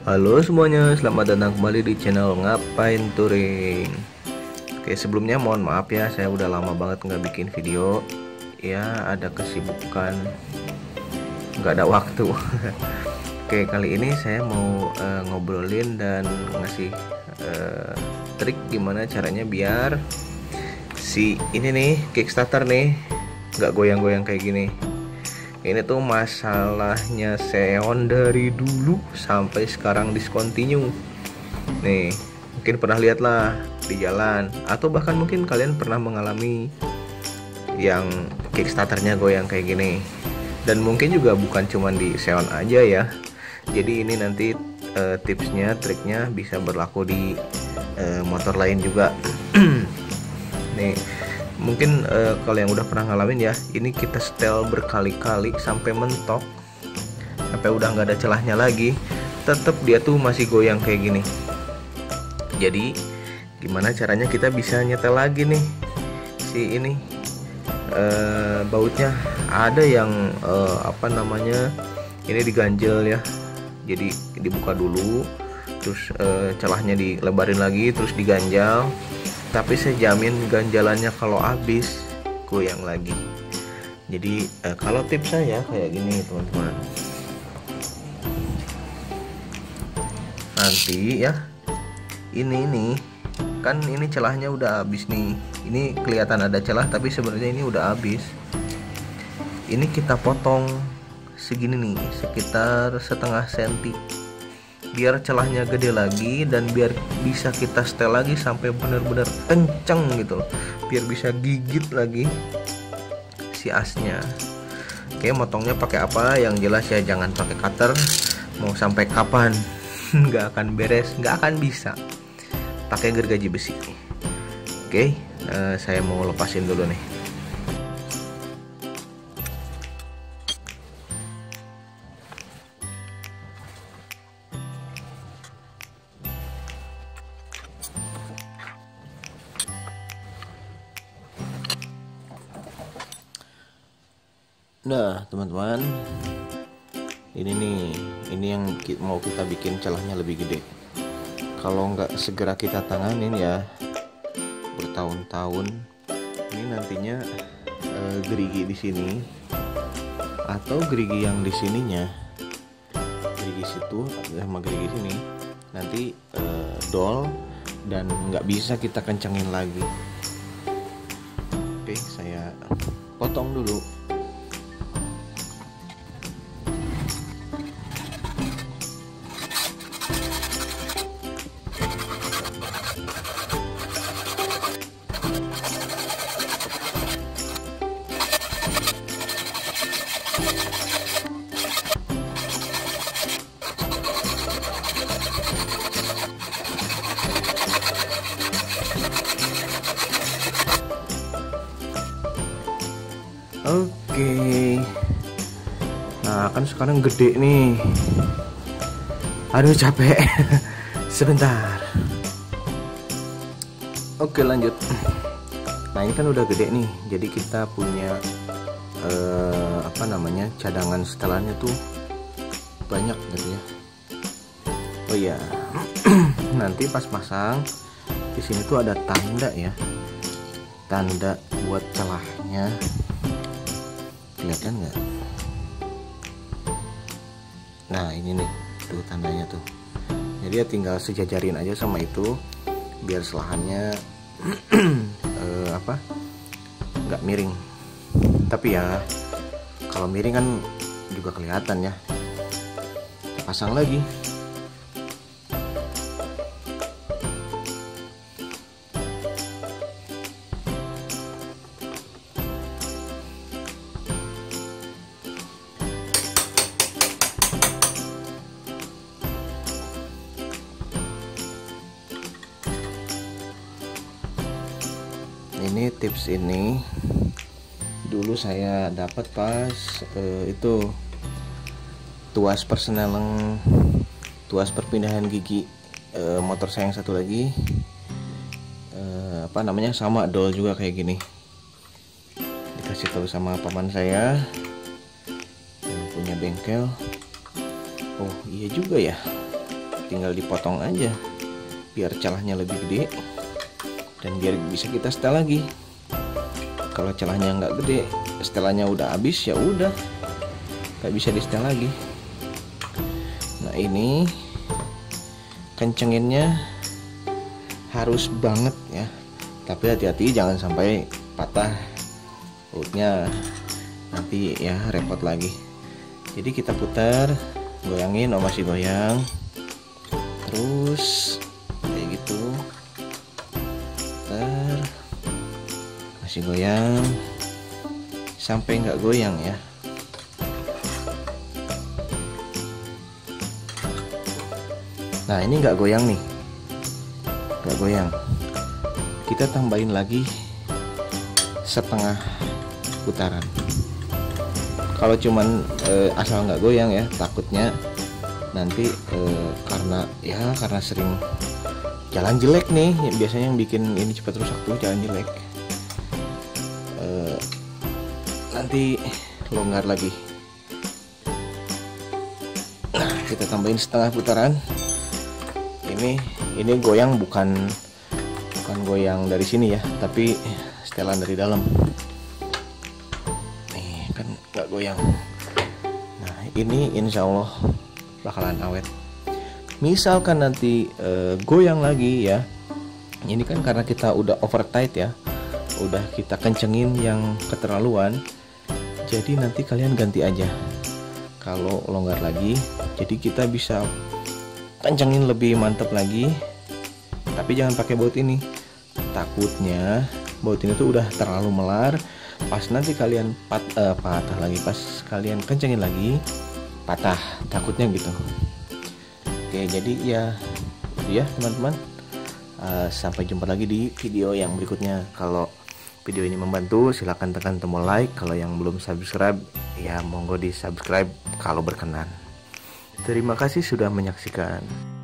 Halo semuanya, selamat datang kembali di channel Ngapain Touring. Oke, sebelumnya mohon maaf ya, saya udah lama banget nggak bikin video. Ya, ada kesibukan, nggak ada waktu. Oke, kali ini saya mau ngobrolin dan ngasih trik gimana caranya biar si ini nih Kickstarter nih nggak goyang-goyang kayak gini. Ini tuh masalahnya Xeon dari dulu sampai sekarang discontinue. Nih, mungkin pernah lihat lah di jalan, atau bahkan mungkin kalian pernah mengalami yang Kickstarternya goyang kayak gini. Dan mungkin juga bukan cuma di Xeon aja ya. Jadi ini nanti tipsnya, triknya bisa berlaku di motor lain juga. Nih, mungkin kalau yang udah pernah ngalamin ya, ini kita setel berkali-kali sampai mentok, sampai udah nggak ada celahnya lagi, tetap dia tuh masih goyang kayak gini. Jadi gimana caranya kita bisa nyetel lagi nih si ini bautnya? Ada yang apa namanya, ini diganjel ya, jadi dibuka dulu, terus celahnya dilebarin lagi, terus diganjal. Tapi saya jamin ganjalannya kalau habis goyang lagi. Jadi kalau tips saya kayak gini teman-teman. Nanti ya, ini kan ini celahnya udah habis nih. Ini kelihatan ada celah tapi sebenarnya ini udah habis. Ini kita potong segini nih, sekitar setengah senti, biar celahnya gede lagi dan biar bisa kita setel lagi sampai benar-benar kenceng gitu loh, biar bisa gigit lagi si asnya. Oke, motongnya pakai apa? Yang jelas ya jangan pakai cutter. Mau sampai kapan nggak akan beres, nggak akan bisa. Pakai gergaji besi. Oke, saya mau lepasin dulu nih. Nah teman-teman, ini yang mau kita bikin celahnya lebih gede. Kalau nggak segera kita tanganin ya, bertahun-tahun ini nantinya gerigi di sini atau gerigi yang di sininya, gerigi situ sama gerigi sini nanti dol dan nggak bisa kita kencengin lagi. Oke, saya potong dulu. Oke, nah kan sekarang gede nih. Aduh capek. Sebentar. Oke lanjut. Nah ini kan udah gede nih, jadi kita punya apa namanya, cadangan setelannya tuh banyak gitu ya. Oh iya, nanti pas pasang di sini tuh ada tanda ya, tanda buat celahnya. Kelihatan nggak? Nah ini nih tuh tandanya tuh. Jadi ya tinggal sejajarin aja sama itu biar selahannya apa, nggak miring. Tapi ya kalau miring kan juga kelihatan ya. Kita pasang lagi. Ini tips ini dulu saya dapat pas itu tuas persneleng, tuas perpindahan gigi motor saya yang satu lagi, apa namanya, sama dol juga kayak gini. Dikasih tahu sama paman saya yang punya bengkel. Oh iya juga ya, tinggal dipotong aja biar celahnya lebih gede dan biar bisa kita setel lagi. Kalau celahnya nggak gede, setelannya udah habis, ya udah nggak bisa di setel lagi. Nah ini kencenginnya harus banget ya, tapi hati-hati jangan sampai patah bautnya, nanti ya repot lagi. Jadi kita putar, goyangin, masih goyang terus kayak gitu, putar, masih goyang sampai nggak goyang ya. Nah ini nggak goyang nih, nggak goyang, kita tambahin lagi setengah putaran. Kalau cuman asal nggak goyang ya, takutnya nanti karena sering jalan jelek nih, biasanya yang bikin ini cepat rusak tuh jalan jelek, nanti longgar lagi. Nah kita tambahin setengah putaran. Ini goyang bukan goyang dari sini ya, tapi setelan dari dalam. Nih kan nggak goyang. Nah ini insya Allah bakalan awet. Misalkan nanti goyang lagi ya, ini kan karena kita udah over tight ya, udah kita kencengin yang keterlaluan, jadi nanti kalian ganti aja kalau longgar lagi. Jadi kita bisa kencengin lebih mantep lagi, tapi jangan pakai baut ini, takutnya baut ini tuh udah terlalu melar, pas nanti kalian patah lagi, pas kalian kencengin lagi patah, takutnya gitu. Oke, jadi ya teman-teman, sampai jumpa lagi di video yang berikutnya. Kalau video ini membantu, silahkan tekan tombol like. Kalau yang belum subscribe ya monggo di subscribe kalau berkenan. Terima kasih sudah menyaksikan.